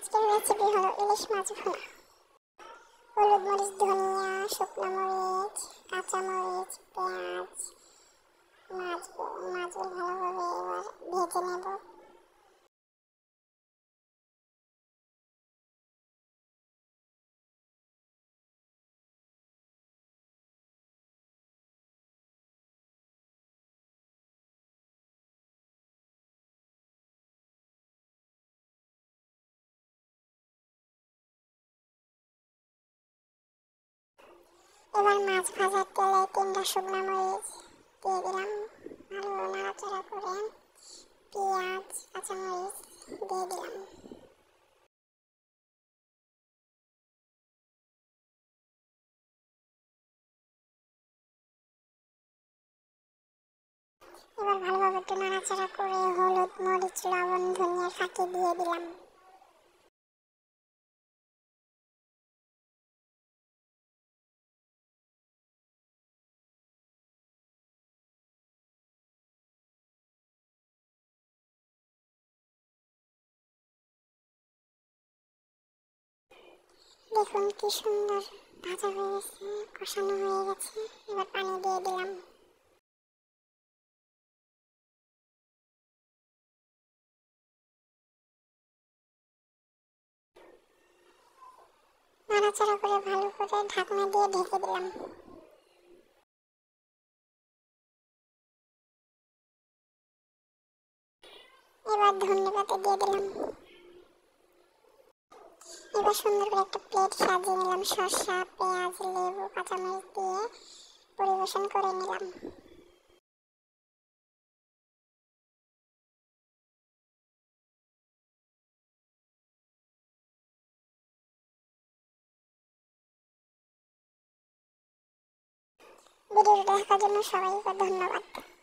আজকের রেসিপি হলো ইলিশ মাছ ভুনা। হলুদ মরিচ, ধনিয়া, শুকনো মরিচ, কাঁচা মরিচ, পেঁয়াজ, মাছগুলো ভালোভাবে এবার ভেজে নেব। এবার মাছ ভাজার তেলে 3টা শুকনো মরিচ দিয়ে দিলাম, ভালো নাড়াচাড়া করে পেঁয়াজ, কাঁচা মরিচ দিয়ে দিলাম। এবার ভালোভাবে একটু নাড়াচাড়া করে হলুদ, মরিচ, লবণ, ধনিয়ার ফাঁকি দিয়ে দিলাম। দেখুন কি সুন্দর ভাজা হয়ে গেছে, কষানো হয়ে গেছে। এবার পানি দিয়ে দিলাম। নাড়াচাড়া করে ভালো করে ঢাকনা দিয়ে ঢেকে দিলাম। এবার ধনেপাতা দিয়ে দিলাম। এবার সুন্দর করে একটা প্লেট সাজিয়ে নিলাম, শসা, পেঁয়াজ, লেবু, কাঁচামরিচ দিয়ে পরিবেশন করে নিলাম। ভিডিওটি দেখার জন্য সবাইকে ধন্যবাদ।